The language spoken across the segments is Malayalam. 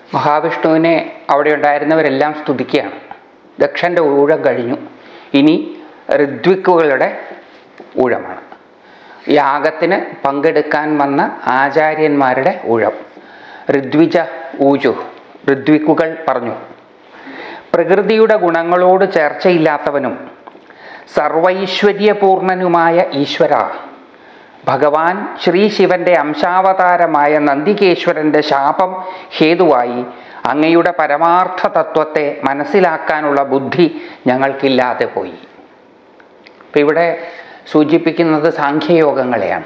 മഹാവിഷ്ണുവിനെ അവിടെ ഉണ്ടായിരുന്നവരെല്ലാം സ്തുതിക്കുകയാണ്. ദക്ഷൻ്റെ ഊഴം കഴിഞ്ഞു, ഇനി ഋത്വിക്കുകളുടെ ഊഴമാണ്. യാഗത്തിന് പങ്കെടുക്കാൻ വന്ന ആചാര്യന്മാരുടെ ഊഴം. ഋദ്വിജ ഊജു, ഋത്വിക്കുകൾ പറഞ്ഞു, പ്രകൃതിയുടെ ഗുണങ്ങളോട് ചേർച്ചയില്ലാത്തവനും സർവൈശ്വര്യപൂർണനുമായ ഈശ്വര, ഭഗവാൻ ശ്രീ ശിവന്റെ അംശാവതാരമായ നന്ദികേശ്വരന്റെ ശാപം ഹേതുവായി അങ്ങയുടെ പരമാർത്ഥ തത്വത്തെ മനസ്സിലാക്കാനുള്ള ബുദ്ധി ഞങ്ങൾക്കില്ലാതെ പോയി. ഇപ്പം ഇവിടെ സൂചിപ്പിക്കുന്നത് സാഖ്യയോഗങ്ങളെയാണ്.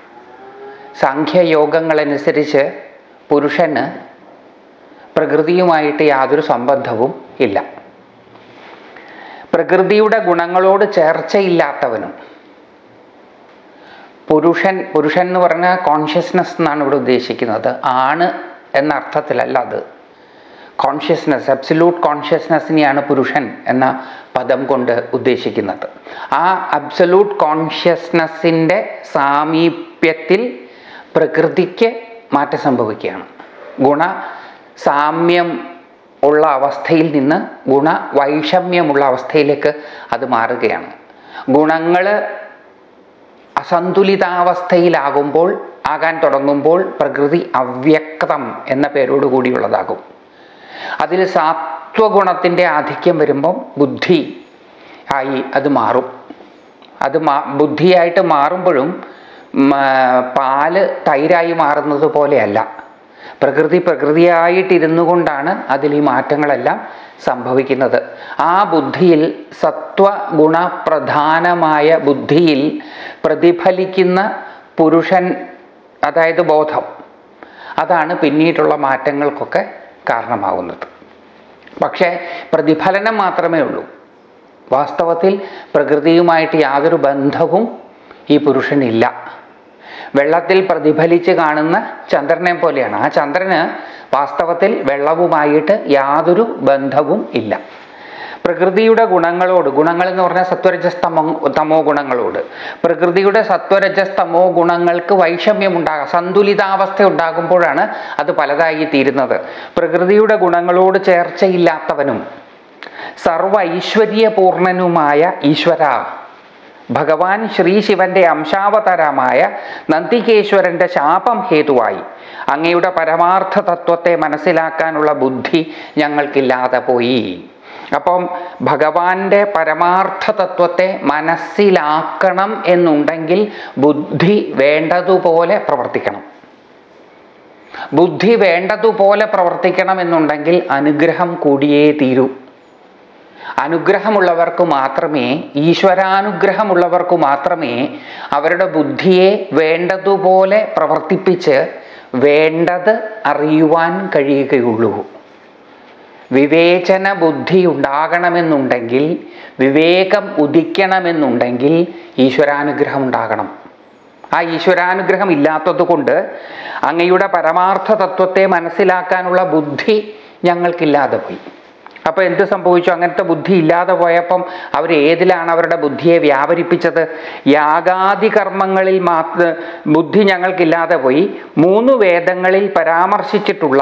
സാഖ്യയോഗങ്ങളനുസരിച്ച് പുരുഷന് പ്രകൃതിയുമായിട്ട് യാതൊരു സംബന്ധവും ഇല്ല. പ്രകൃതിയുടെ ഗുണങ്ങളോട് ചേർച്ചയില്ലാത്തവനും, പുരുഷൻ എന്ന് പറഞ്ഞാൽ കോൺഷ്യസ്നസ് എന്നാണ് ഇവിടെ ഉദ്ദേശിക്കുന്നത്. ആണ് എന്ന അർത്ഥത്തിലല്ല അത്. കോൺഷ്യസ്നസ്, അബ്സല്യൂട്ട് കോൺഷ്യസ്നസ്സിനെയാണ് പുരുഷൻ എന്ന പദം കൊണ്ട് ഉദ്ദേശിക്കുന്നത്. ആ അബ്സല്യൂട്ട് കോൺഷ്യസ്നസ്സിൻ്റെ സാമീപ്യത്തിൽ പ്രകൃതിക്ക് മാറ്റം സംഭവിക്കുകയാണ്. ഗുണ സാമ്യം ഉള്ള അവസ്ഥയിൽ നിന്ന് ഗുണവൈഷമ്യമുള്ള അവസ്ഥയിലേക്ക് അത് മാറുകയാണ്. ഗുണങ്ങൾ അസന്തുലിതാവസ്ഥയിലാകുമ്പോൾ ആകാൻ തുടങ്ങുമ്പോൾ പ്രകൃതി അവ്യക്തം എന്ന പേരോടുകൂടിയുള്ളതാകും. അതിൽ സാത്വഗുണത്തിൻ്റെ ആധിക്യം വരുമ്പം ബുദ്ധി ആയി അത് മാറും. അത് ബുദ്ധിയായിട്ട് മാറുമ്പോഴും പാല് തൈരായി മാറുന്നത് പോലെയല്ല. പ്രകൃതിയായിട്ടിരുന്നു കൊണ്ടാണ് അതിൽ ഈ മാറ്റങ്ങളെല്ലാം സംഭവിക്കുന്നത്. ആ ബുദ്ധിയിൽ, സത്വഗുണപ്രധാനമായ ബുദ്ധിയിൽ പ്രതിഫലിക്കുന്ന പുരുഷൻ, അതായത് ബോധം, അതാണ് പിന്നീടുള്ള മാറ്റങ്ങൾക്കൊക്കെ കാരണമാകുന്നത്. പക്ഷേ പ്രതിഫലനം മാത്രമേ ഉള്ളൂ. വാസ്തവത്തിൽ പ്രകൃതിയുമായിട്ട് യാതൊരു ബന്ധവും ഈ പുരുഷനില്ല. വെള്ളത്തിൽ പ്രതിഫലിച്ച് കാണുന്ന ചന്ദ്രനെ പോലെയാണ്. ആ ചന്ദ്രന് വാസ്തവത്തിൽ വെള്ളവുമായിട്ട് യാതൊരു ബന്ധവും ഇല്ല. പ്രകൃതിയുടെ ഗുണങ്ങളോട്, ഗുണങ്ങൾ എന്ന് പറഞ്ഞാൽ സത്വരജസ് തമോ ഗുണങ്ങളോട്, പ്രകൃതിയുടെ സത്വരജസ് തമോ ഗുണങ്ങൾക്ക് വൈഷമ്യം ഉണ്ടാകാം, സന്തുലിതാവസ്ഥ ഉണ്ടാകുമ്പോഴാണ് അത് പലതായി തീരുന്നത്. പ്രകൃതിയുടെ ഗുണങ്ങളോട് ചേർച്ചയില്ലാത്തവനും സർവ ഐശ്വര്യപൂർണനുമായ ഈശ്വര, ഭഗവാൻ ശ്രീ ശിവന്റെ അംശാവതാരമായ നന്ദികേശ്വരന്റെ ശാപം ഹേതുവായി അങ്ങയുടെ പരമാർത്ഥ തത്വത്തെ മനസ്സിലാക്കാനുള്ള ബുദ്ധി ഞങ്ങൾക്കില്ലാതെ പോയി. അപ്പം ഭഗവാന്റെ പരമാർത്ഥ തത്വത്തെ മനസ്സിലാക്കണം എന്നുണ്ടെങ്കിൽ ബുദ്ധി വേണ്ടതുപോലെ പ്രവർത്തിക്കണം. ബുദ്ധി വേണ്ടതുപോലെ പ്രവർത്തിക്കണം എന്നുണ്ടെങ്കിൽ അനുഗ്രഹം കൂടിയേ തീരൂ. അനുഗ്രഹമുള്ളവർക്ക് മാത്രമേ, ഈശ്വരാനുഗ്രഹമുള്ളവർക്ക് മാത്രമേ അവരുടെ ബുദ്ധിയെ വേണ്ടതുപോലെ പ്രവർത്തിപ്പിച്ച് വേണ്ടത് അറിയുവാൻ കഴിയുകയുള്ളൂ. വിവേചന ബുദ്ധി ഉണ്ടാകണമെന്നുണ്ടെങ്കിൽ, വിവേകം ഉദിക്കണമെന്നുണ്ടെങ്കിൽ ഈശ്വരാനുഗ്രഹം ഉണ്ടാകണം. ആ ഈശ്വരാനുഗ്രഹം ഇല്ലാത്തത് കൊണ്ട് അങ്ങയുടെ പരമാർത്ഥ തത്വത്തെ മനസ്സിലാക്കാനുള്ള ബുദ്ധി ഞങ്ങൾക്കില്ലാതെ പോയി. അപ്പോൾ എന്ത് സംഭവിച്ചു? അങ്ങനത്തെ ബുദ്ധി ഇല്ലാതെ പോയപ്പം അവർ ഏതിലാണ് അവരുടെ ബുദ്ധിയെ വ്യാപരിപ്പിച്ചത്? യാഗാദി കർമ്മങ്ങളിൽ ബുദ്ധി ഞങ്ങൾക്കില്ലാതെ പോയി. 3 വേദങ്ങളിൽ പരാമർശിച്ചിട്ടുള്ള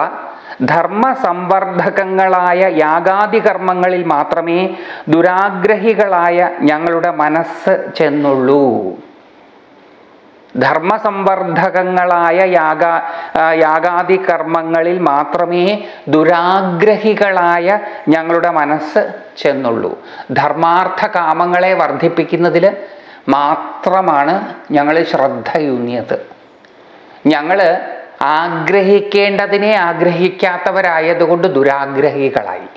ധർമ്മസംവർദ്ധകങ്ങളായ യാഗാദി കർമ്മങ്ങളിൽ മാത്രമേ ദുരാഗ്രഹികളായ ഞങ്ങളുടെ മനസ്സ് ചെന്നുള്ളൂ. ധർമ്മസംവർദ്ധകങ്ങളായ യാഗാദി കർമ്മങ്ങളിൽ മാത്രമേ ദുരാഗ്രഹികളായ ഞങ്ങളുടെ മനസ്സ് ചെന്നുള്ളൂ. ധർമാർത്ഥ കാമങ്ങളെ വർദ്ധിപ്പിക്കുന്നതിൽ മാത്രമാണ് ഞങ്ങൾ ശ്രദ്ധയൂന്നിയത്. ഞങ്ങൾ ആഗ്രഹിക്കേണ്ടതിനെ ആഗ്രഹിക്കാത്തവരായതുകൊണ്ട് ദുരാഗ്രഹികളായി.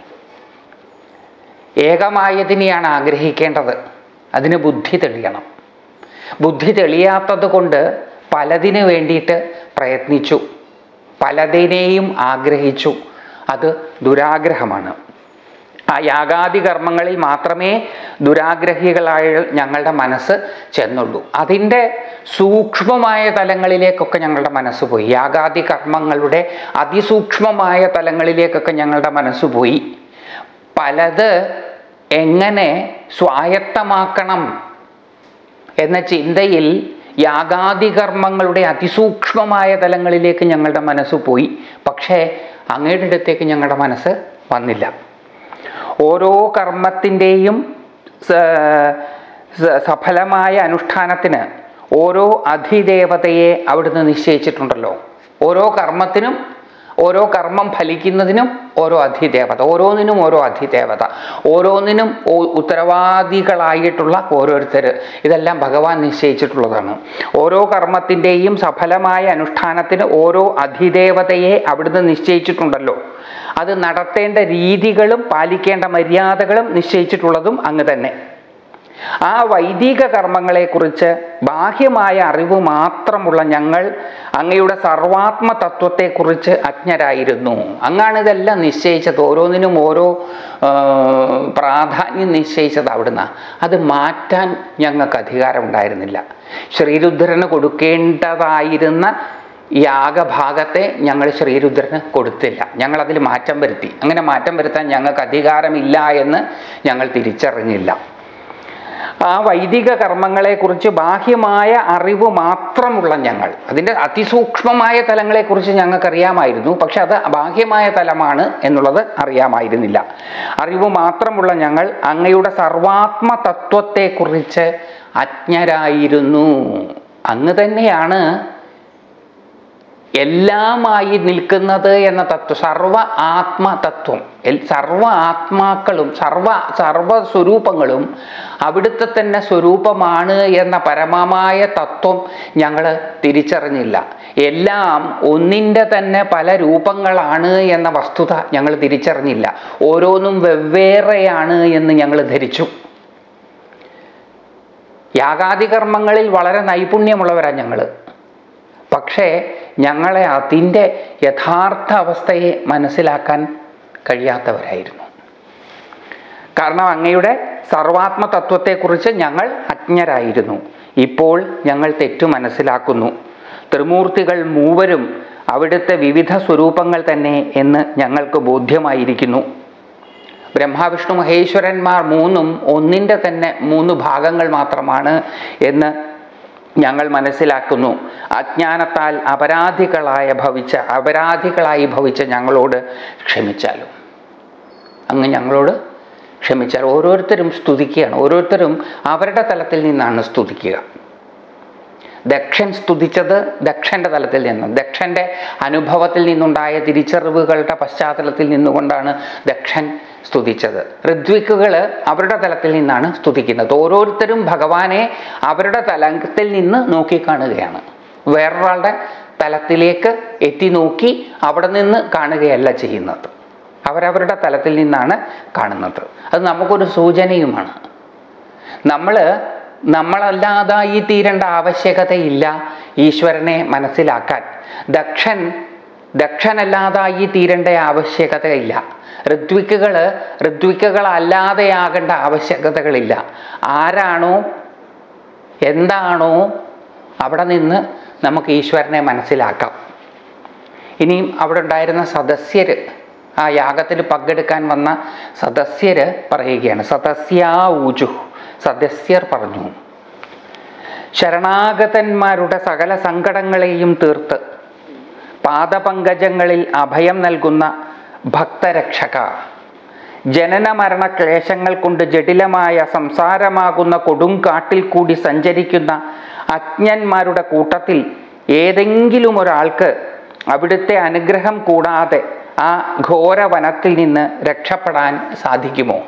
ഏകമായതിനെയാണ് ആഗ്രഹിക്കേണ്ടത്. അതിന് ബുദ്ധി തെളിയണം. ബുദ്ധി തെളിയാത്തത് കൊണ്ട് പലതിനു വേണ്ടിയിട്ട് പ്രയത്നിച്ചു, പലതിനെയും ആഗ്രഹിച്ചു. അത് ദുരാഗ്രഹമാണ്. ആ യാഗാദി കർമ്മങ്ങളിൽ മാത്രമേ ദുരാഗ്രഹികളായ ഞങ്ങളുടെ മനസ്സ് ചെന്നുള്ളൂ. അതിൻ്റെ സൂക്ഷ്മമായ തലങ്ങളിലേക്കൊക്കെ ഞങ്ങളുടെ മനസ്സ് പോയി. യാഗാദി കർമ്മങ്ങളുടെ അതിസൂക്ഷ്മമായ തലങ്ങളിലേക്കൊക്കെ ഞങ്ങളുടെ മനസ്സ് പോയി. പലത് എങ്ങനെ സ്വായത്തമാക്കണം എന്ന ചിന്തയിൽ യാഗാദി കർമ്മങ്ങളുടെ അതിസൂക്ഷ്മമായ തലങ്ങളിലേക്ക് ഞങ്ങളുടെ മനസ്സ് പോയി. പക്ഷേ അങ്ങയുടെ അടുത്തേക്ക് ഞങ്ങളുടെ മനസ്സ് വന്നില്ല. ഓരോ കർമ്മത്തിൻ്റെയും സഫലമായ അനുഷ്ഠാനത്തിന് ഓരോ അധിദേവതയെ അവിടുന്ന് നിശ്ചയിച്ചിട്ടുണ്ടല്ലോ. ഓരോ കർമ്മത്തിനും, ഓരോ കർമ്മം ഫലിക്കുന്നതിനും ഓരോ അധിദേവത, ഓരോന്നിനും ഓരോ അധിദേവത, ഓരോന്നിനും ഉത്തരവാദികളായിട്ടുള്ള ഓരോരുത്തർ, ഇതെല്ലാം ഭഗവാൻ നിശ്ചയിച്ചിട്ടുള്ളതാണ്. ഓരോ കർമ്മത്തിൻ്റെയും സഫലമായ അനുഷ്ഠാനത്തിന് ഓരോ അധിദേവതയെ അവിടുന്ന് നിശ്ചയിച്ചിട്ടുണ്ടല്ലോ. അത് നടത്തേണ്ട രീതികളും പാലിക്കേണ്ട മര്യാദകളും നിശ്ചയിച്ചിട്ടുള്ളതും അങ്ങ് തന്നെ. ആ വൈദിക കർമ്മങ്ങളെക്കുറിച്ച് ബാഹ്യമായ അറിവ് മാത്രമുള്ള ഞങ്ങൾ അങ്ങയുടെ സർവാത്മ തത്വത്തെക്കുറിച്ച് അജ്ഞരായിരുന്നു. അങ്ങാണ് ഇതെല്ലാം നിശ്ചയിച്ചത്. ഓരോന്നിനും ഓരോ പ്രാധാന്യം നിശ്ചയിച്ചത് അവിടുന്ന്. അത് മാറ്റാൻ ഞങ്ങൾക്ക് അധികാരമുണ്ടായിരുന്നില്ല. ശ്രീരുദ്രന് കൊടുക്കേണ്ടതായിരുന്ന യാഗഭാഗത്തെ ഞങ്ങൾ ശ്രീരുദ്രന് കൊടുത്തില്ല. ഞങ്ങളതിൽ മാറ്റം വരുത്തി. അങ്ങനെ മാറ്റം വരുത്താൻ ഞങ്ങൾക്ക് അധികാരമില്ല എന്ന് ഞങ്ങൾ തിരിച്ചറിഞ്ഞില്ല. ആ വൈദിക കർമ്മങ്ങളെക്കുറിച്ച് ബാഹ്യമായ അറിവ് മാത്രമുള്ള ഞങ്ങൾ, അതിൻ്റെ അതിസൂക്ഷ്മമായ തലങ്ങളെക്കുറിച്ച് ഞങ്ങൾക്കറിയാമായിരുന്നു. പക്ഷെ അത് ബാഹ്യമായ തലമാണ് എന്നുള്ളത് അറിയാമായിരുന്നില്ല. അറിവ് മാത്രമുള്ള ഞങ്ങൾ അങ്ങയുടെ സർവാത്മ തത്വത്തെക്കുറിച്ച് അജ്ഞരായിരുന്നു. അങ്ങ് തന്നെയാണ് എല്ലാമായി നിൽക്കുന്നത് എന്ന തത്വം, സർവ ആത്മതത്വം. സർവ ആത്മാക്കളും സർവ സ്വരൂപങ്ങളും അവിടുത്തെ തന്നെ സ്വരൂപമാണ് എന്ന പരമമായ തത്വം ഞങ്ങൾ തിരിച്ചറിഞ്ഞില്ല. എല്ലാം ഒന്നിൻ്റെ തന്നെ പല രൂപങ്ങളാണ് എന്ന വസ്തുത ഞങ്ങൾ തിരിച്ചറിഞ്ഞില്ല. ഓരോന്നും വെവ്വേറെയാണ് എന്ന് ഞങ്ങൾ ധരിച്ചു. യാഗാദികർമ്മങ്ങളിൽ വളരെ നൈപുണ്യമുള്ളവരാണ് ഞങ്ങൾ. പക്ഷേ ഞങ്ങളെ അതിൻ്റെ യഥാർത്ഥ അവസ്ഥയെ മനസ്സിലാക്കാൻ കഴിയാത്തവരായിരുന്നു. കാരണം അങ്ങയുടെ സർവാത്മ തത്വത്തെക്കുറിച്ച് ഞങ്ങൾ അജ്ഞരായിരുന്നു. ഇപ്പോൾ ഞങ്ങൾ തെറ്റു മനസ്സിലാക്കുന്നു. ത്രിമൂർത്തികൾ മൂവരും അവിടുത്തെ വിവിധ സ്വരൂപങ്ങൾ തന്നെ എന്ന് ഞങ്ങൾക്ക് ബോധ്യമായിരിക്കുന്നു. ബ്രഹ്മാവിഷ്ണു മഹേശ്വരന്മാർ മൂന്നും ഒന്നിൻ്റെ തന്നെ 3 ഭാഗങ്ങൾ മാത്രമാണ് എന്ന് ഞങ്ങൾ മനസ്സിലാക്കുന്നു. അജ്ഞാനത്താൽ അപരാധികളായി ഭവിച്ച ഞങ്ങളോട് ക്ഷമിച്ചാലും. അങ്ങ് ഞങ്ങളോട് ക്ഷമിച്ചാൽ. ഓരോരുത്തരും സ്തുതിക്കുകയാണ്. ഓരോരുത്തരും അവരുടെ തലത്തിൽ നിന്നാണ് സ്തുതിക്കുക. ദക്ഷൻ സ്തുതിച്ചത് ദക്ഷൻ്റെ തലത്തിൽ നിന്ന്, ദക്ഷൻ്റെ അനുഭവത്തിൽ നിന്നുണ്ടായ തിരിച്ചറിവുകളുടെ പശ്ചാത്തലത്തിൽ നിന്നുകൊണ്ടാണ് ദക്ഷൻ സ്തുതിച്ചത്. ഋത്വിക്കുകൾ അവരുടെ തലത്തിൽ നിന്നാണ് സ്തുതിക്കുന്നത്. ഓരോരുത്തരും ഭഗവാനെ അവരുടെ തലത്തിൽ നിന്ന് നോക്കിക്കാണുകയാണ്. വേറൊരാളുടെ തലത്തിലേക്ക് എത്തി നോക്കി അവിടെ നിന്ന് കാണുകയല്ല ചെയ്യുന്നത്. അവരവരുടെ തലത്തിൽ നിന്നാണ് കാണുന്നത്. അത് നമുക്കൊരു സൂചനയുമാണ്. നമ്മളല്ലാതായി തീരേണ്ട ആവശ്യകതയില്ല ഈശ്വരനെ മനസ്സിലാക്കാൻ. ദക്ഷനല്ലാതായി തീരേണ്ട ആവശ്യകതയില്ല. ഋത്വിക്കുകളല്ലാതെയാകേണ്ട ആവശ്യകതകളില്ല. ആരാണോ എന്താണോ അവിടെ നിന്ന് നമുക്ക് ഈശ്വരനെ മനസ്സിലാക്കാം. ഇനിയും അവിടെ ഉണ്ടായിരുന്ന സദസ്യർ, ആ യാഗത്തിൽ പങ്കെടുക്കാൻ വന്ന സദസ്യർ പറയുകയാണ്. സദസ്യാ ഊജു, സദസ്യർ പറഞ്ഞു, ശരണാഗതന്മാരുടെ സകല സങ്കടങ്ങളെയും തീർത്ത് പാദപങ്കജങ്ങളിൽ അഭയം നൽകുന്ന ഭക്തരക്ഷക, ജനന മരണ ക്ലേശങ്ങൾ കൊണ്ട് ജടിലമായ സംസാരമാകുന്ന കൊടുങ്കാട്ടിൽ കൂടി സഞ്ചരിക്കുന്ന അജ്ഞന്മാരുടെ കൂട്ടത്തിൽ ഏതെങ്കിലും ഒരാൾക്ക് അവിടുത്തെ അനുഗ്രഹം കൂടാതെ ആ ഘോരവനത്തിൽ നിന്ന് രക്ഷപ്പെടാൻ സാധിക്കുമോ?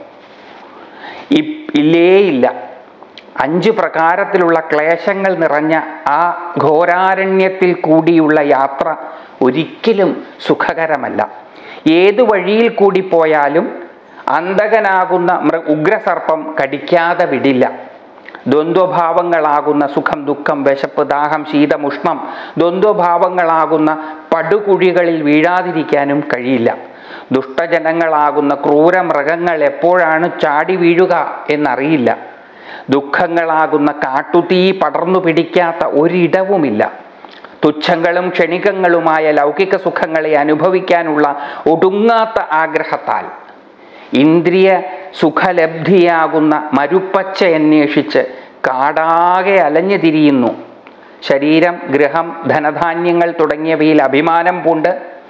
ഇല്ല. 5 പ്രകാരത്തിലുള്ള ക്ലേശങ്ങൾ നിറഞ്ഞ ആ ഘോരാരണ്യത്തിൽ കൂടിയുള്ള യാത്ര ഒരിക്കലും സുഖകരമല്ല. ഏതു വഴിയിൽ കൂടി പോയാലും അന്തകനാകുന്ന ഉഗ്രസർപ്പം കടിക്കാതെ വിടില്ല. ദ്വന്ദ്വഭാവങ്ങളാകുന്ന സുഖം, ദുഃഖം, വിശപ്പ്, ദാഹം, ശീതമുഷ്ണം, ദ്വന്ദ്വഭാവങ്ങളാകുന്ന പടുകുഴികളിൽ വീഴാതിരിക്കാനും കഴിയില്ല. ദുഷ്ടജനങ്ങളാകുന്ന ക്രൂരമൃഗങ്ങൾ എപ്പോഴാണ് ചാടി വീഴുക എന്നറിയില്ല. ദുഃഖങ്ങളാകുന്ന കാട്ടുതീ പടർന്നു പിടിക്കാത്ത ഒരിടവുമില്ല. തുച്ഛങ്ങളും ക്ഷണികങ്ങളുമായ ലൗകിക സുഖങ്ങളെ അനുഭവിക്കാനുള്ള ഒടുങ്ങാത്ത ആഗ്രഹത്താൽ ഇന്ദ്രിയ സുഖലബ്ധിയാകുന്ന മരുപ്പച്ച അന്വേഷിച്ച് കാടാകെ അലഞ്ഞു തിരിയുന്നു. ശരീരം, ഗൃഹം, ധനധാന്യങ്ങൾ തുടങ്ങിയവയിൽ അഭിമാനം പൂണ്ട്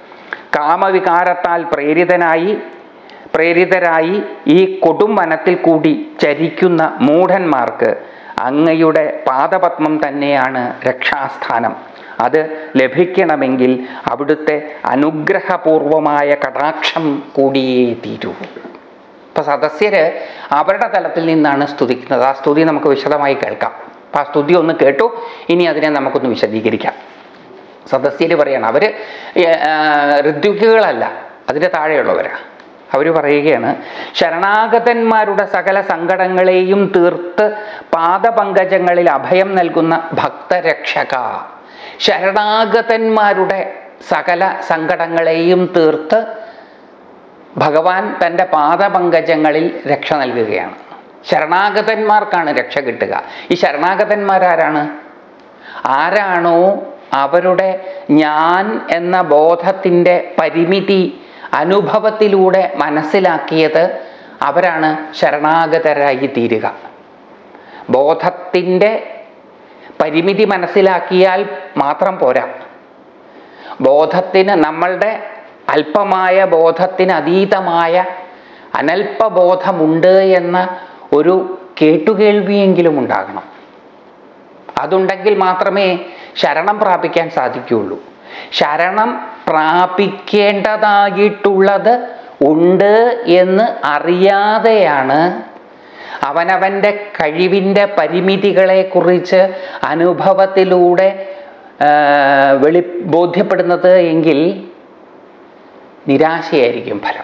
കാമവികാരത്താൽ പ്രേരിതരായി ഈ കൊടും വനത്തിൽ കൂടി ചരിക്കുന്ന മൂഢന്മാർക്ക് അങ്ങയുടെ പാദപത്മം തന്നെയാണ് രക്ഷാസ്ഥാനം. അത് ലഭിക്കണമെങ്കിൽ അവിടുത്തെ അനുഗ്രഹപൂർവമായ കടാക്ഷം കൂടിയേ തീരൂ. ഇപ്പം സദസ്യര് അവരുടെ തലത്തിൽ നിന്നാണ് സ്തുതിക്കുന്നത്. ആ സ്തുതി നമുക്ക് വിശദമായി കേൾക്കാം. അപ്പം ആ സ്തുതി ഒന്ന് കേട്ടു, ഇനി അതിനെ നമുക്കൊന്ന് വിശദീകരിക്കാം. സദസ്യര് പറയാണ്, അവർ ഋത്വിക്കുകളല്ല, അതിൻ്റെ താഴെയുള്ളവരാണ്. അവർ പറയുകയാണ്, ശരണാഗതന്മാരുടെ സകല സങ്കടങ്ങളെയും തീർത്ത് പാദപങ്കജങ്ങളിൽ അഭയം നൽകുന്ന ഭക്തരക്ഷക. ശരണാഗതന്മാരുടെ സകല സങ്കടങ്ങളെയും തീർത്ത് ഭഗവാൻ തൻ്റെ പാദപങ്കജങ്ങളിൽ രക്ഷ നൽകുകയാണ്. ശരണാഗതന്മാർക്കാണ് രക്ഷ കിട്ടുക. ഈ ശരണാഗതന്മാരാരാണ്? ആരാണോ അവരുടെ ഞാൻ എന്ന ബോധത്തിൻ്റെ പരിമിതി അനുഭവത്തിലൂടെ മനസ്സിലാക്കിയത്, അവരാണ് ശരണാഗതരായി തീരുക. ബോധത്തിൻ്റെ പരിമിതി മനസ്സിലാക്കിയാൽ മാത്രം പോരാ. ബോധത്തിന്, നമ്മളുടെ അല്പമായ ബോധത്തിന് അതീതമായ അനൽപബോധമുണ്ട് എന്ന ഒരു കേട്ടുകേൾവിയെങ്കിലും ഉണ്ടാകണം. അതുണ്ടെങ്കിൽ മാത്രമേ ശരണം പ്രാപിക്കാൻ സാധിക്കുകയുള്ളൂ. ശരണം പ്രാപിക്കേണ്ടതായിട്ടുള്ളത് ഉണ്ട് എന്ന് അറിയാതെയാണ് അവനവൻ്റെ കഴിവിൻ്റെ പരിമിതികളെക്കുറിച്ച് അനുഭവത്തിലൂടെ ബോധ്യപ്പെടുന്നത് എങ്കിൽ നിരാശയായിരിക്കും ഫലം.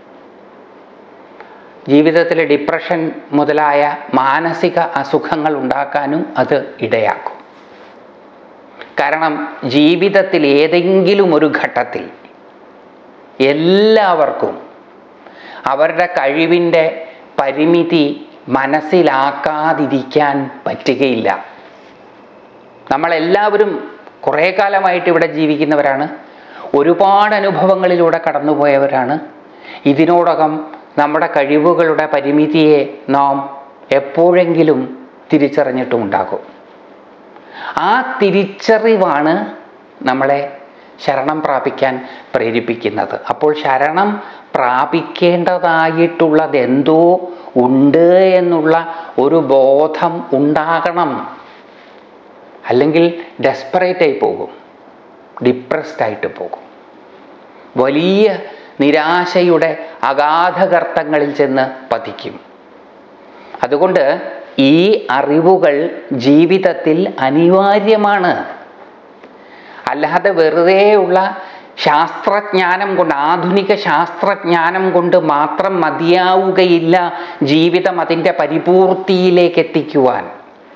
ജീവിതത്തിൽ ഡിപ്രഷൻ മുതലായ മാനസിക അസുഖങ്ങൾ ഉണ്ടാക്കാനും അത് ഇടയാക്കും. കാരണം ജീവിതത്തിൽ ഏതെങ്കിലും ഒരു ഘട്ടത്തിൽ എല്ലാവർക്കും അവരുടെ കഴിവിൻ്റെ പരിമിതി മനസ്സിലാക്കാതിരിക്കാൻ പറ്റുകയില്ല. നമ്മളെല്ലാവരും കുറേ കാലമായിട്ട് ഇവിടെ ജീവിക്കുന്നവരാണ്, ഒരുപാട് അനുഭവങ്ങളിലൂടെ കടന്നുപോയവരാണ്. ഇതിനോടകം നമ്മുടെ കഴിവുകളുടെ പരിമിതിയെ നാം എപ്പോഴെങ്കിലും തിരിച്ചറിഞ്ഞിട്ടുമുണ്ടാകും. ആ തിരിച്ചറിവാണ് നമ്മളെ ശരണം പ്രാപിക്കാൻ പ്രേരിപ്പിക്കുന്നത്. അപ്പോൾ ശരണം പ്രാപിക്കേണ്ടതായിട്ടുള്ളത് എന്തോ ഉണ്ട് എന്നുള്ള ഒരു ബോധം ഉണ്ടാകണം. അല്ലെങ്കിൽ ഡെസ്പറേറ്റായി പോകും, ഡിപ്രസ്ഡായിട്ട് പോകും, വലിയ നിരാശയുടെ അഗാധഗർത്തങ്ങളിൽ ചെന്ന് പതിക്കും. അതുകൊണ്ട് ഈ അറിവുകൾ ജീവിതത്തിൽ അനിവാര്യമാണ്. അല്ലാതെ വെറുതെയുള്ള ശാസ്ത്രജ്ഞാനം കൊണ്ട്, ആധുനിക ശാസ്ത്രജ്ഞാനം കൊണ്ട് മാത്രം മതിയാവുകയില്ല ജീവിതം അതിൻ്റെ പരിപൂർത്തിയിലേക്ക് എത്തിക്കുവാൻ.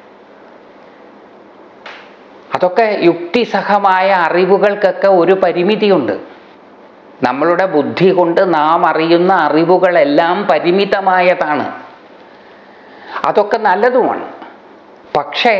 അതൊക്കെ യുക്തിസഹമായ അറിവുകൾക്കൊക്കെ ഒരു പരിമിതിയുണ്ട്. നമ്മളുടെ ബുദ്ധി കൊണ്ട് നാം അറിയുന്ന അറിവുകളെല്ലാം പരിമിതമായതാണ്. അതൊക്കെ നല്ലതുമാണ്. പക്ഷേ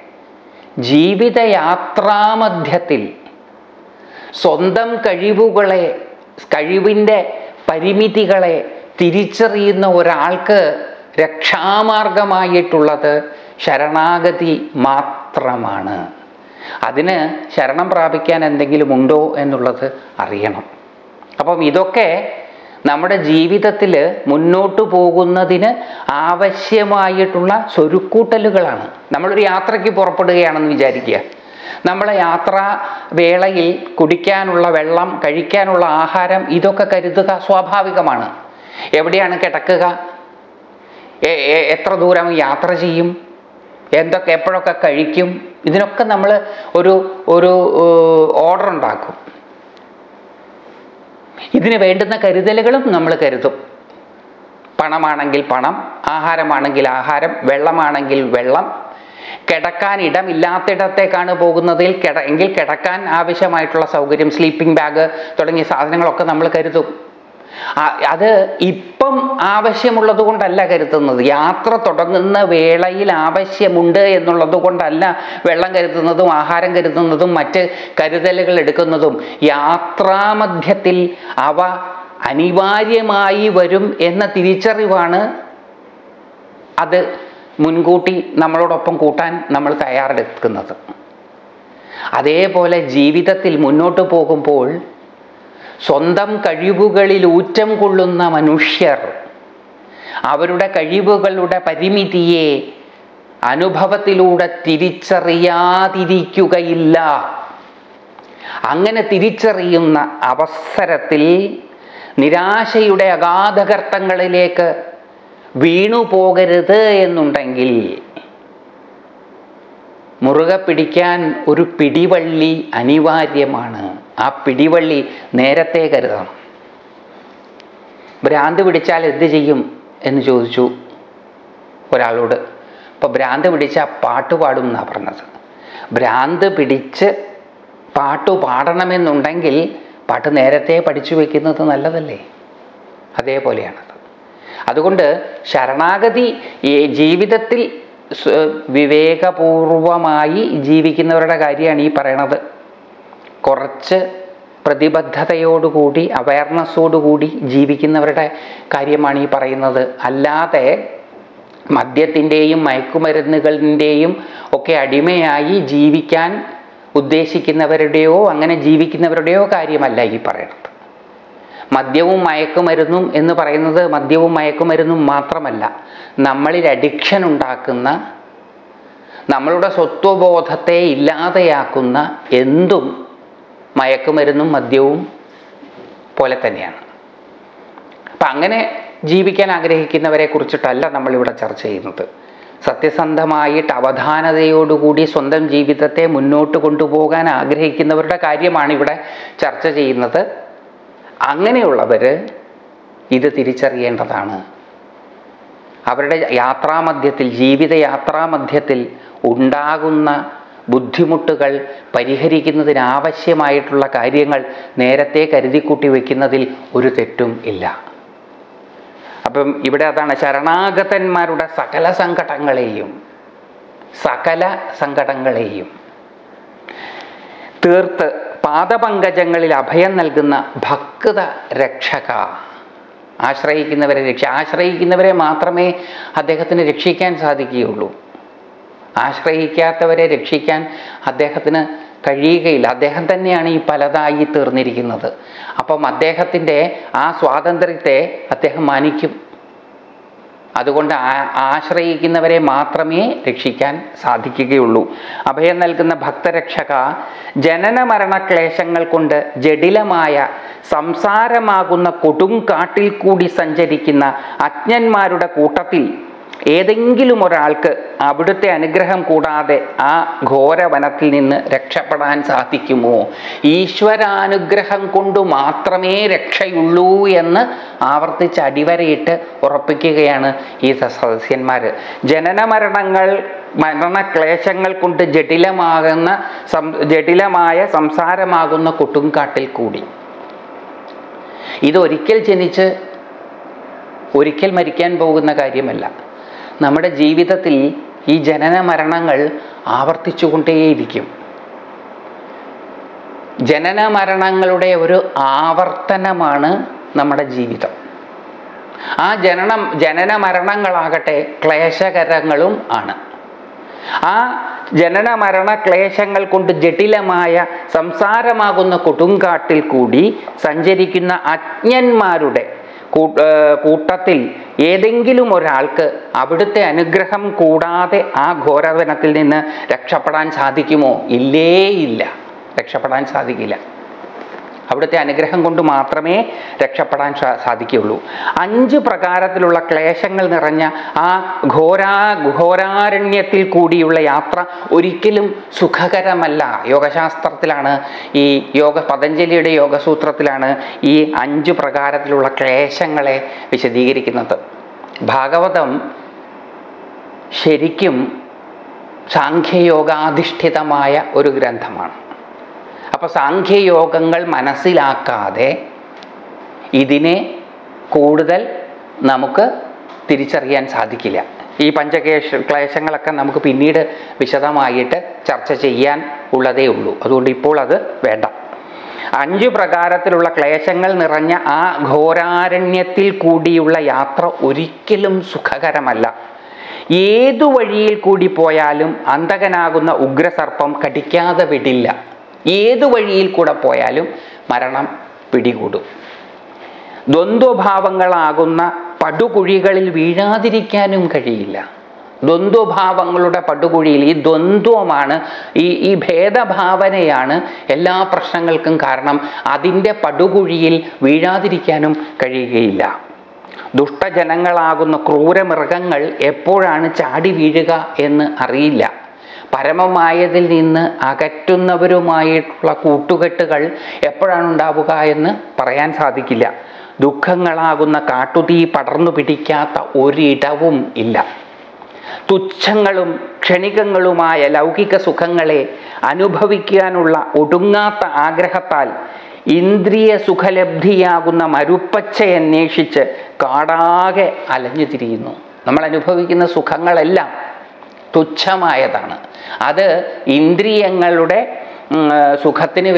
ജീവിതയാത്രാമധ്യത്തിൽ സ്വന്തം കഴിവിൻ്റെ പരിമിതികളെ തിരിച്ചറിയുന്ന ഒരാൾക്ക് രക്ഷാമാർഗമായിട്ടുള്ളത് ശരണാഗതി മാത്രമാണ്. അതിന് ശരണം പ്രാപിക്കാൻ എന്തെങ്കിലും ഉണ്ടോ എന്നുള്ളത് അറിയണം. അപ്പം ഇതൊക്കെ നമ്മുടെ ജീവിതത്തിൽ മുന്നോട്ട് പോകുന്നതിന് ആവശ്യമായിട്ടുള്ള സ്വരുക്കൂട്ടലുകളാണ്. നമ്മളൊരു യാത്രയ്ക്ക് പുറപ്പെടുകയാണെന്ന് വിചാരിക്കുക. നമ്മളെ യാത്രാ വേളയിൽ കുടിക്കാനുള്ള വെള്ളം, കഴിക്കാനുള്ള ആഹാരം, ഇതൊക്കെ കരുതുക സ്വാഭാവികമാണ്. എവിടെയാണ് കിടക്കുക, എത്ര ദൂരം യാത്ര ചെയ്യും, എന്തൊക്കെ എപ്പോഴൊക്കെ കഴിക്കും, ഇതിനൊക്കെ നമ്മൾ ഒരു ഓർഡർ ഉണ്ടാക്കും. ഇതിന് വേണ്ടുന്ന കരുതലുകളും നമ്മൾ കരുതും. പണമാണെങ്കിൽ പണം, ആഹാരമാണെങ്കിൽ ആഹാരം, വെള്ളമാണെങ്കിൽ വെള്ളം. കിടക്കാൻ ഇടമില്ലാത്തിടത്തേക്കാണ് പോകുന്നതിൽ എങ്കിൽ കിടക്കാൻ ആവശ്യമായിട്ടുള്ള സൗകര്യം, സ്ലീപ്പിംഗ് ബാഗ് തുടങ്ങിയ സാധനങ്ങളൊക്കെ നമ്മൾ കരുതും. അത് ഇപ്പം ആവശ്യമുള്ളത് കൊണ്ടല്ല കരുതുന്നത്. യാത്ര തുടങ്ങുന്ന വേളയിൽ ആവശ്യമുണ്ട് എന്നുള്ളത് കൊണ്ടല്ല വെള്ളം കരുതുന്നതും ആഹാരം കരുതുന്നതും മറ്റ് കരുതലുകൾ എടുക്കുന്നതും. യാത്രാമധ്യത്തിൽ അവ അനിവാര്യമായി വരും എന്ന തിരിച്ചറിവാണ് അത് മുൻകൂട്ടി നമ്മളോടൊപ്പം കൂട്ടാൻ നമ്മൾ തയ്യാറെടുക്കുന്നത്. അതേപോലെ ജീവിതത്തിൽ മുന്നോട്ട് പോകുമ്പോൾ സ്വന്തം കഴിവുകളിൽ ഊറ്റം കൊള്ളുന്ന മനുഷ്യർ അവരുടെ കഴിവുകളുടെ പരിമിതിയെ അനുഭവത്തിലൂടെ തിരിച്ചറിയാതിരിക്കുകയില്ല. അങ്ങനെ തിരിച്ചറിയുന്ന അവസരത്തിൽ നിരാശയുടെ അഗാധഗർത്തങ്ങളിലേക്ക് വീണുപോകരുത് എന്നുണ്ടെങ്കിൽ മുറുകെ പിടിക്കാൻ ഒരു പിടിവള്ളി അനിവാര്യമാണ്. ആ പിടിവള്ളി നേരത്തെ കരുതണം. ഭ്രാന്ത് പിടിച്ചാൽ എന്ത് ചെയ്യും എന്ന് ചോദിച്ചു ഒരാളോട്. അപ്പോൾ ഭ്രാന്ത് പിടിച്ചാൽ പാട്ട് പാടും എന്നാണ് പറഞ്ഞത്. ഭ്രാന്ത് പിടിച്ച് പാട്ട് പാടണമെന്നുണ്ടെങ്കിൽ പാട്ട് നേരത്തെ പഠിച്ചു വയ്ക്കുന്നത് നല്ലതല്ലേ? അതേപോലെയാണത്. അതുകൊണ്ട് ശരണാഗതി ജീവിതത്തിൽ വിവേകപൂർവമായി ജീവിക്കുന്നവരുടെ കാര്യമാണ് ഈ പറയണത്. കുറച്ച് പ്രതിബദ്ധതയോടുകൂടി അവയർനെസ്സോടുകൂടി ജീവിക്കുന്നവരുടെ കാര്യമാണ് ഈ പറയുന്നത്. അല്ലാതെ മദ്യത്തിൻ്റെയും മയക്കുമരുന്നുകളിൻ്റെയും ഒക്കെ അടിമയായി ജീവിക്കാൻ ഉദ്ദേശിക്കുന്നവരുടെയോ അങ്ങനെ ജീവിക്കുന്നവരുടെയോ കാര്യമല്ല ഈ പറയുന്നത്. മദ്യവും മയക്കുമരുന്നും എന്ന് പറയുന്നത് മദ്യവും മയക്കുമരുന്നും മാത്രമല്ല, നമ്മളിൽ അഡിക്ഷൻ ഉണ്ടാക്കുന്ന, നമ്മളുടെ സ്വത്വബോധത്തെ ഇല്ലാതെയാക്കുന്ന എന്തും മയക്കുമരുന്നും മദ്യവും പോലെ തന്നെയാണ്. അപ്പം അങ്ങനെ ജീവിക്കാൻ ആഗ്രഹിക്കുന്നവരെ കുറിച്ചിട്ടല്ല നമ്മളിവിടെ ചർച്ച ചെയ്യുന്നത്. സത്യസന്ധമായിട്ട് അവധാനതയോടുകൂടി സ്വന്തം ജീവിതത്തെ മുന്നോട്ട് കൊണ്ടുപോകാൻ ആഗ്രഹിക്കുന്നവരുടെ കാര്യമാണ് ഇവിടെ ചർച്ച ചെയ്യുന്നത്. അങ്ങനെയുള്ളവർ ഇത് തിരിച്ചറിയേണ്ടതാണ്. അവരുടെ യാത്രാമധ്യത്തിൽ, ജീവിതയാത്രാമധ്യത്തിൽ ഉണ്ടാകുന്ന ബുദ്ധിമുട്ടുകൾ പരിഹരിക്കുന്നതിനാവശ്യമായിട്ടുള്ള കാര്യങ്ങൾ നേരത്തെ കരുതിക്കൂട്ടി വയ്ക്കുന്നതിൽ ഒരു തെറ്റും ഇല്ല. അപ്പം ഇവിടെ അതാണ് ശരണാഗതന്മാരുടെ സകല സങ്കടങ്ങളെയും തീർത്ത് പാദപങ്കജങ്ങളിൽ അഭയം നൽകുന്ന ഭക്ത രക്ഷക. ആശ്രയിക്കുന്നവരെ മാത്രമേ അദ്ദേഹത്തിന് രക്ഷിക്കാൻ സാധിക്കുകയുള്ളൂ. ആശ്രയിക്കാത്തവരെ രക്ഷിക്കാൻ അദ്ദേഹത്തിന് കഴിയുകയില്ല. അദ്ദേഹം തന്നെയാണ് ഈ പലതായി തീർന്നിരിക്കുന്നത്. അപ്പം അദ്ദേഹത്തിൻ്റെ ആ സ്വാതന്ത്ര്യത്തെ അദ്ദേഹം മാനിക്കും. അതുകൊണ്ട് ആശ്രയിക്കുന്നവരെ മാത്രമേ രക്ഷിക്കാൻ സാധിക്കുകയുള്ളൂ. അഭയം നൽകുന്ന ഭക്തരക്ഷക ജനന മരണ ക്ലേശങ്ങൾ കൊണ്ട് ജഡിലമായ സംസാരമാകുന്ന കൊടുങ്കാട്ടിൽ കൂടി സഞ്ചരിക്കുന്ന അജ്ഞന്മാരുടെ കൂട്ടത്തിൽ ഏതെങ്കിലും ഒരാൾക്ക് അവിടുത്തെ അനുഗ്രഹം കൂടാതെ ആ ഘോരവനത്തിൽ നിന്ന് രക്ഷപ്പെടാൻ സാധിക്കുമോ? ഈശ്വരാനുഗ്രഹം കൊണ്ട് മാത്രമേ രക്ഷയുള്ളൂ എന്ന് ആവർത്തിച്ച് അടിവരയിട്ട് ഉറപ്പിക്കുകയാണ് ഈ സദസ്യന്മാർ. മരണക്ലേശങ്ങൾ കൊണ്ട് ജഡിലമായ സംസാരമാകുന്ന കൊടുങ്കാട്ടിൽ കൂടി. ഇതൊരിക്കൽ ജനിച്ച് ഒരിക്കൽ മരിക്കാൻ പോകുന്ന കാര്യമല്ല. നമ്മുടെ ജീവിതത്തിൽ ഈ ജനന മരണങ്ങൾ ആവർത്തിച്ചുകൊണ്ടേയിരിക്കും. ജനന മരണങ്ങളുടെ ഒരു ആവർത്തനമാണ് നമ്മുടെ ജീവിതം. ആ ജനന മരണങ്ങളാകട്ടെ ക്ലേശകരങ്ങളും ആണ്. ആ ജനന മരണ ക്ലേശങ്ങൾ കൊണ്ട് ജടിലമായ സംസാരമാകുന്ന കൊടുങ്കാട്ടിൽ കൂടി സഞ്ചരിക്കുന്ന അജ്ഞന്മാരുടെ കൂട്ടത്തിൽ ഏതെങ്കിലും ഒരാൾക്ക് അവിടുത്തെ അനുഗ്രഹം കൂടാതെ ആ ഘോരവനത്തിൽ നിന്ന് രക്ഷപ്പെടാൻ സാധിക്കുമോ? ഇല്ല, രക്ഷപ്പെടാൻ സാധിക്കില്ല. അവിടുത്തെ അനുഗ്രഹം കൊണ്ട് മാത്രമേ രക്ഷപ്പെടാൻ സാധിക്കുകയുള്ളൂ. 5 പ്രകാരത്തിലുള്ള ക്ലേശങ്ങൾ നിറഞ്ഞ ആ ഘോരാരണ്യത്തിൽ കൂടിയുള്ള യാത്ര ഒരിക്കലും സുഖകരമല്ല. യോഗശാസ്ത്രത്തിലാണ് പതഞ്ജലിയുടെ യോഗസൂത്രത്തിലാണ് ഈ 5 പ്രകാരത്തിലുള്ള ക്ലേശങ്ങളെ വിശദീകരിക്കുന്നത്. ഭാഗവതം ശരിക്കും സാഖ്യയോഗാധിഷ്ഠിതമായ ഒരു ഗ്രന്ഥമാണ്. അപ്പോൾ സാഖ്യയോഗങ്ങൾ മനസ്സിലാക്കാതെ ഇതിനെ കൂടുതൽ നമുക്ക് തിരിച്ചറിയാൻ സാധിക്കില്ല. ഈ ക്ലേശങ്ങളൊക്കെ നമുക്ക് പിന്നീട് വിശദമായിട്ട് ചർച്ച ചെയ്യാൻ ഉള്ളതേ ഉള്ളൂ. അതുകൊണ്ട് ഇപ്പോൾ അത് വേണ്ട. 5 പ്രകാരത്തിലുള്ള ക്ലേശങ്ങൾ നിറഞ്ഞ ആ ഘോരാരണ്യത്തിൽ കൂടിയുള്ള യാത്ര ഒരിക്കലും സുഖകരമല്ല. ഏതു വഴിയിൽ കൂടി പോയാലും അന്തകനാകുന്ന ഉഗ്രസർപ്പം കടിക്കാതെ വിടില്ല. ഏതു വഴിയിൽ കൂടെ പോയാലും മരണം പിടികൂടും. ദ്വന്ദ്വഭാവങ്ങളാകുന്ന പടുകുഴികളിൽ വീഴാതിരിക്കാനും കഴിയില്ല. ദ്വന്ദ്വഭാവങ്ങളുടെ പടുകുഴിയിൽ ഈ ദ്വന്ദ്വമാണ്, ഈ ഭേദഭാവനയാണ് എല്ലാ പ്രശ്നങ്ങൾക്കും കാരണം. അതിൻ്റെ പടുകുഴിയിൽ വീഴാതിരിക്കാനും കഴിയുകയില്ല. ദുഷ്ടജനങ്ങളാകുന്ന ക്രൂരമൃഗങ്ങൾ എപ്പോഴാണ് ചാടി വീഴുക എന്ന് അറിയില്ല. പരമമായതിൽ നിന്ന് അകറ്റുന്നവരുമായിട്ടുള്ള കൂട്ടുകെട്ടുകൾ എപ്പോഴാണ് ഉണ്ടാവുക എന്ന് പറയാൻ സാധിക്കില്ല. ദുഃഖങ്ങളാകുന്ന കാട്ടുതീ പടർന്നു പിടിക്കാത്ത ഒരിടവും ഇല്ല. തുച്ഛങ്ങളും ക്ഷണികങ്ങളുമായ ലൗകിക സുഖങ്ങളെ അനുഭവിക്കാനുള്ള ഒടുങ്ങാത്ത ആഗ്രഹത്താൽ ഇന്ദ്രിയ സുഖലബ്ധിയാകുന്ന മരുപ്പച്ച അന്വേഷിച്ച് കാടാകെ അലഞ്ഞു തിരിയുന്നു. നമ്മൾ അനുഭവിക്കുന്ന സുഖങ്ങളെല്ലാം തുച്ഛമായതാണ്. അത് ഇന്ദ്രിയങ്ങളുടെ സുഖത്തിന്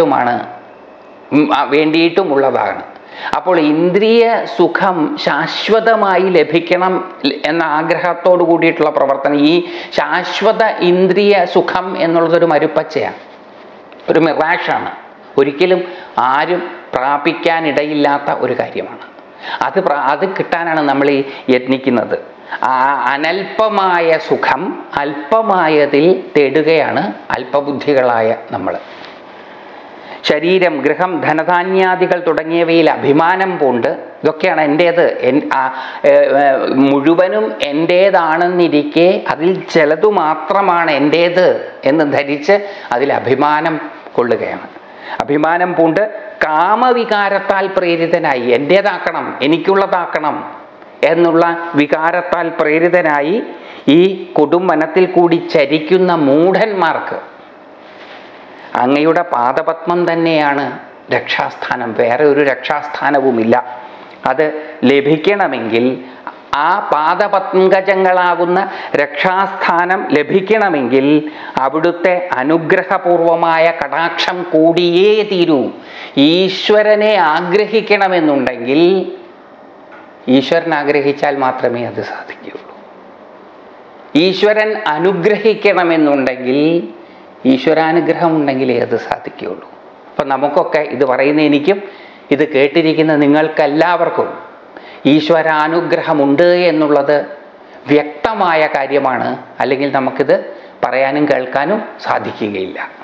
വേണ്ടിയിട്ടുമുള്ളതാണ്. അപ്പോൾ ഇന്ദ്രിയ സുഖം ശാശ്വതമായി ലഭിക്കണം എന്ന ആഗ്രഹത്തോടു കൂടിയിട്ടുള്ള പ്രവർത്തനം, ഈ ശാശ്വത ഇന്ദ്രിയ സുഖം എന്നുള്ളതൊരു മരുപ്പച്ചയാണ്, ഒരു മിറാഷാണ്. ഒരിക്കലും ആരും പ്രാപിക്കാനിടയില്ലാത്ത ഒരു കാര്യമാണ്. അത് കിട്ടാനാണ് നമ്മൾ ഈ യത്നിക്കുന്നത്. അനൽപമായ സുഖം അല്പമായതിൽ തേടുകയാണ് അല്പബുദ്ധികളായ നമ്മൾ. ശരീരം, ഗൃഹം, ധനധാന്യാദികൾ തുടങ്ങിയവയിൽ അഭിമാനം പൂണ്ട് ഇതൊക്കെയാണ് എൻ്റേത്, മുഴുവനും എൻ്റേതാണെന്നിരിക്കെ അതിൽ ചിലതു മാത്രമാണ് എൻ്റേത് എന്ന് ധരിച്ച് അതിൽ അഭിമാനം കൊള്ളുകയാണ്. അഭിമാനം പൂണ്ട് കാമവികാരത്താൽ പ്രേരിതനായി എൻ്റേതാക്കണം, എനിക്കുള്ളതാക്കണം എന്നുള്ള വികാരത്താൽ പ്രേരിതനായി ഈ കൊടുംവനത്തിൽ കൂടി ചരിക്കുന്ന മൂഢന്മാർക്ക് അങ്ങയുടെ പാദപത്മം തന്നെയാണ് രക്ഷാസ്ഥാനം. വേറെ ഒരു രക്ഷാസ്ഥാനവുമില്ല. അത് ലഭിക്കണമെങ്കിൽ, ആ പാദപങ്കജങ്ങളാകുന്ന രക്ഷാസ്ഥാനം ലഭിക്കണമെങ്കിൽ അവിടുത്തെ അനുഗ്രഹപൂർവമായ കടാക്ഷം കൂടിയേ തീരൂ. ഈശ്വരനെ ആഗ്രഹിക്കണമെന്നുണ്ടെങ്കിൽ ഈശ്വരൻ ആഗ്രഹിച്ചാൽ മാത്രമേ അത് സാധിക്കുകയുള്ളൂ. ഈശ്വരൻ അനുഗ്രഹിക്കണമെന്നുണ്ടെങ്കിൽ ഈശ്വരാനുഗ്രഹം ഉണ്ടെങ്കിലേ അത് സാധിക്കുകയുള്ളൂ. അപ്പം നമുക്കൊക്കെ ഇത് പറയുന്ന എനിക്കും ഇത് കേട്ടിരിക്കുന്ന നിങ്ങൾക്കെല്ലാവർക്കും ഈശ്വരാനുഗ്രഹമുണ്ട് എന്നുള്ളത് വ്യക്തമായ കാര്യമാണ്. അല്ലെങ്കിൽ നമുക്കിത് പറയാനും കേൾക്കാനും സാധിക്കുകയില്ല.